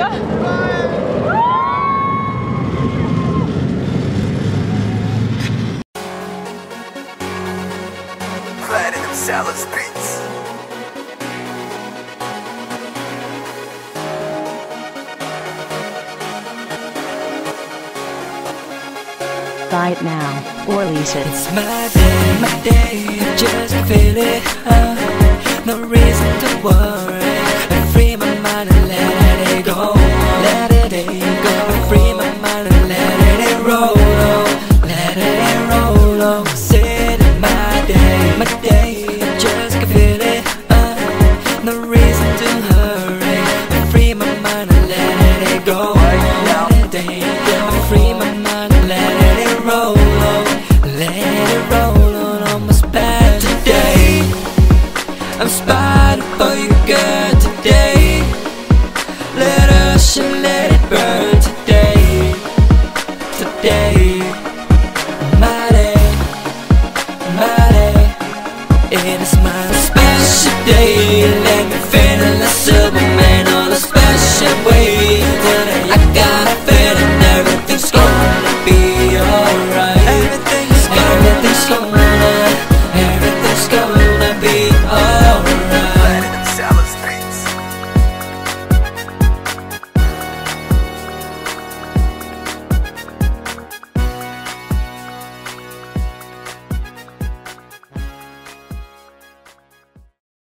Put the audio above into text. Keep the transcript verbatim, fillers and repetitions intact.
Platinum Salads Beats. Buy it now, or lease it. It's my day, my day, I just feel it, uh, no reason to worry. I free my mind and let it go, let it go. I free my mind and let it roll on, let it roll on. Said it's my day, my day, I just can feel it, uh, no reason to hurry. I free my mind and let it go, let it go. I free my mind and let it roll on, let it roll on. Almost bad today, I'm spotted for you, girl, today. Let us and let it burn today, today. My day, my day, it is my